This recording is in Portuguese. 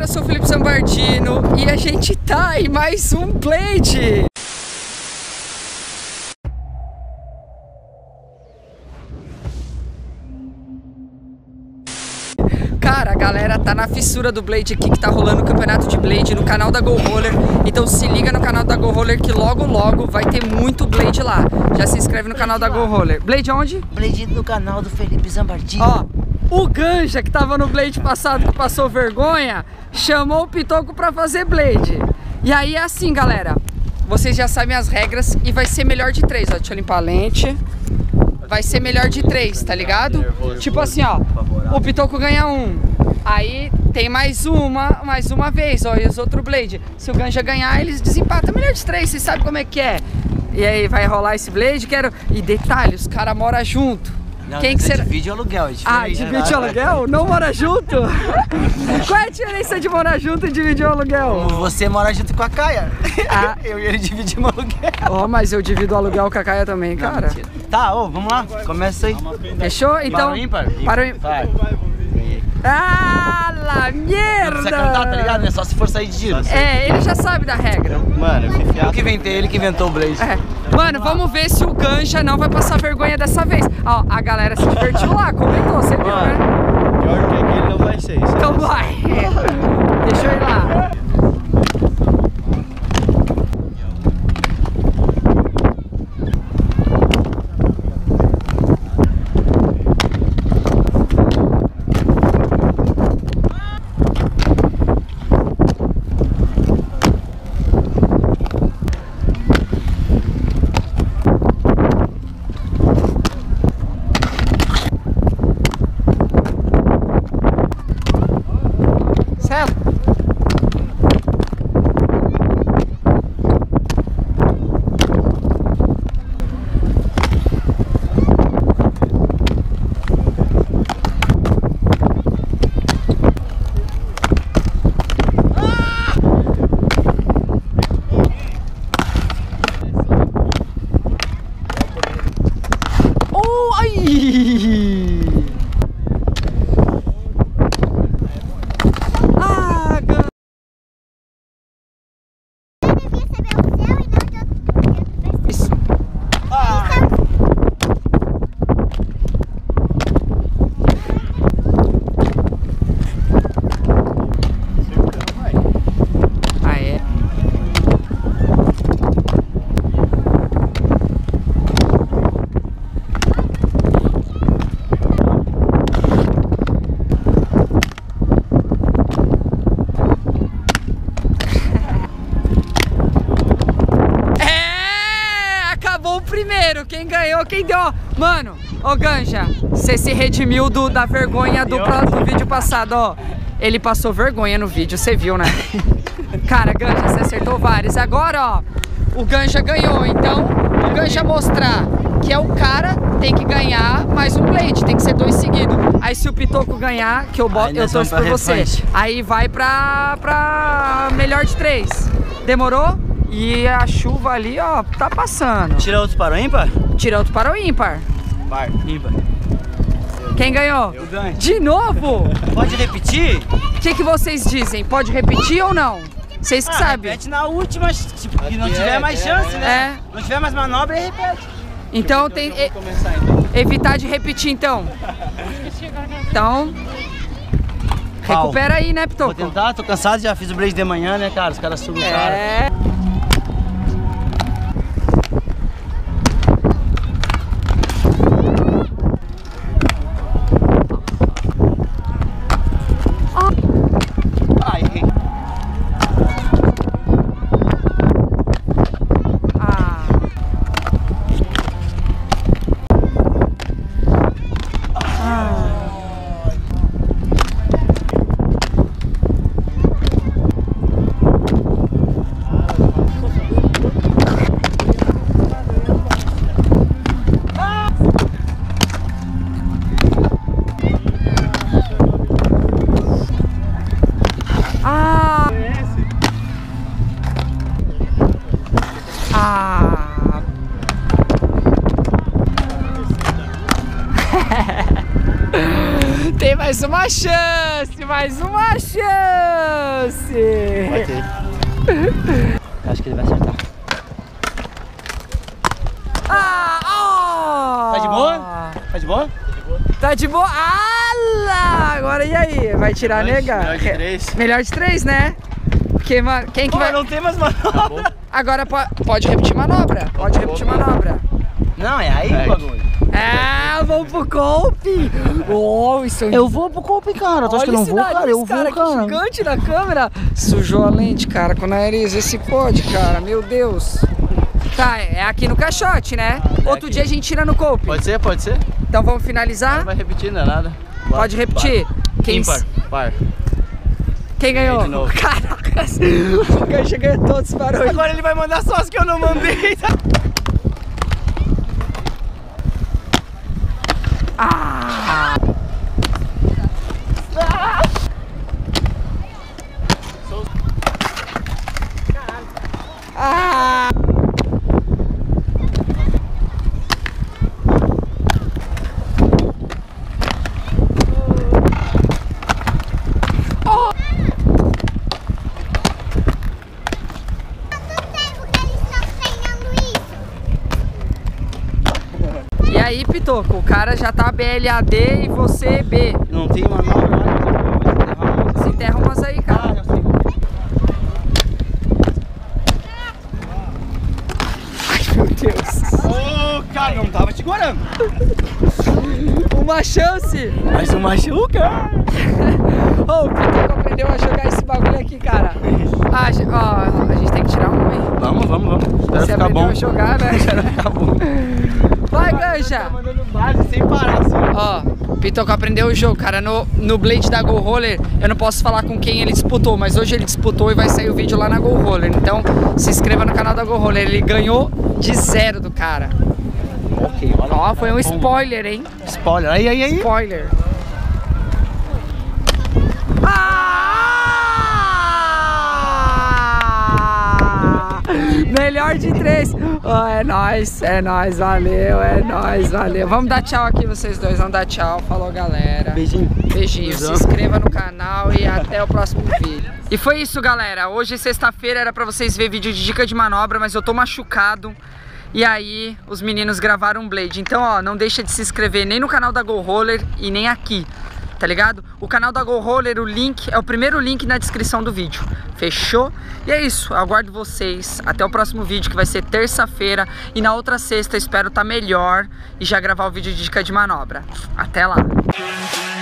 eu sou o Felipe Zambardino e a gente tá em mais um Blade. Cara, a galera tá na fissura do Blade aqui, que tá rolando o campeonato de Blade no canal da Go Roller. Então se liga no canal da Go Roller que logo logo vai ter muito Blade lá. Já se inscreve no canal da Go Roller. Blade aonde? Blade no canal do Felipe Zambardino. Ó, o Ganja, que tava no Blade passado, que passou vergonha, chamou o Pitoco pra fazer Blade. E aí é assim, galera, vocês já sabem as regras e vai ser melhor de 3, ó. Deixa eu limpar a lente. Vai ser melhor de 3, tá ligado? Tipo assim, ó, o Pitoco ganha 1. Aí tem mais uma vez, ó, e os outros Blade. Se o Ganja ganhar, eles desempatam. Melhor de 3, vocês sabem como é que é. E aí vai rolar esse Blade, quero... E detalhe, os caras moram junto. Não, quem que será? Divide o aluguel, é diferente. Ah, divide o aluguel? Não mora junto? Qual é a diferença de morar junto e dividir o aluguel? Você mora junto com a Caia. Ah. Eu e ele dividimos o aluguel. Ó, mas eu divido o aluguel com a Caia também, cara. Tá, ô, vamos lá, começa aí. Fechou? Então... Para o ímpar? Para o ímpar. Ah, la merda! Não precisa cantar, tá ligado? É só se for sair de giro. É, ele já sabe da regra. Mano, eu que inventei, ele que inventou o Blaze. É. Mano, vamos ver se o Ganja não vai passar vergonha dessa vez. Ó, a galera se divertiu lá, comentou, você viu, né? Pior que ele não vai ser isso. Então vai. Deixa eu ir lá. Primeiro, quem ganhou, quem deu. Mano, ô Ganja, você se redimiu da vergonha do vídeo passado, ó. Ele passou vergonha no vídeo, você viu, né? Cara, Ganja, você acertou vários. Agora, ó, o Ganja ganhou. Então, o Ganja mostrar que é o cara, tem que ganhar mais um Blade, tem que ser 2 seguidos. Aí se o Pitoco ganhar, que eu torço por você, aí vai pra melhor de 3. Demorou? E a chuva ali, ó, tá passando. Tira outro para o ímpar? Tira outro para o ímpar. Par, ímpar. Quem ganhou? Eu ganho. De novo? Pode repetir? O que vocês dizem? Pode repetir ou não? Vocês que sabem. Repete na última, tipo, que não tiver mais chance, né? Não tiver mais manobra, aí repete. Então tem... Evitar de repetir, então. Então... Recupera aí, né, Pitoco? Vou tentar, tô cansado, já fiz o Blade de manhã, né, cara? Os caras sugam o cara. É... Tem mais uma chance, mais uma chance! chance. Batei. Acho que ele vai acertar. Tá de boa? Tá de boa? Tá de boa? Ah, agora e aí? Vai tirar, nega? Melhor de 3. Melhor de 3, né? Porque, mano, quem que vai... Não tem mais manobra. Agora pode repetir manobra. Pode repetir manobra. Não, é aí o bagulho. É, vamos pro golpe. Oh, isso é... Eu vou pro golpe, cara. Tu acha que eu não vou, cara? Eu vou, cara. Que gigante na câmera. Sujou a lente, cara, com o nariz. Esse pode, cara. Meu Deus. Tá, é aqui no caixote, né? Outro dia a gente tira no golpe. Pode ser, pode ser. Então vamos finalizar? Não vai repetir, não é nada. Pode repetir. Quem... Ímpar, par. Quem ganhou? De novo. Caraca, o Gancha ganhou todos, parou. Agora ele vai mandar só as que eu não mandei. Ah! Ah! E aí, Pitoco, o cara já tá BLAD e você B. Não tem manobra, mas Se enterra umas aí, cara. já sei. Ai, meu Deus. Ô, cara, não tava te segurando. Uma chance. Mas tu machuca. Ô, o Pitoco aprendeu a jogar esse bagulho aqui, cara. Ah, ó, a gente tem que tirar um, hein? Vamos. Espero Você ficar aprendeu bom. a jogar, né? Espero ficar bom. Vai, Gancha. Tá mandando base sem parar, assim. Ó, Pitoco aprendeu o jogo, cara. No Blade da Go Roller, eu não posso falar com quem ele disputou, mas hoje ele disputou e vai sair o vídeo lá na Go Roller. Então, se inscreva no canal da Go Roller. Ele ganhou de 0 do cara. Ok, olha. Ó, foi um spoiler, hein? Spoiler. Aí. Spoiler. Melhor de 3. Oh, é nóis, valeu. Vamos dar tchau aqui, vocês dois. Vamos dar tchau. Falou, galera. Beijinho. Beijinho. Se inscreva no canal e até o próximo vídeo. E foi isso, galera. Hoje, sexta-feira, era pra vocês verem vídeo de dica de manobra, mas eu tô machucado. E aí, os meninos gravaram um Blade. Então, ó, não deixa de se inscrever nem no canal da Go Roller e nem aqui. Tá ligado? O canal da Go Roller, o link, é o primeiro link na descrição do vídeo. Fechou? E é isso, eu aguardo vocês até o próximo vídeo, que vai ser terça-feira. E na outra sexta espero estar melhor e já gravar o vídeo de dica de manobra. Até lá!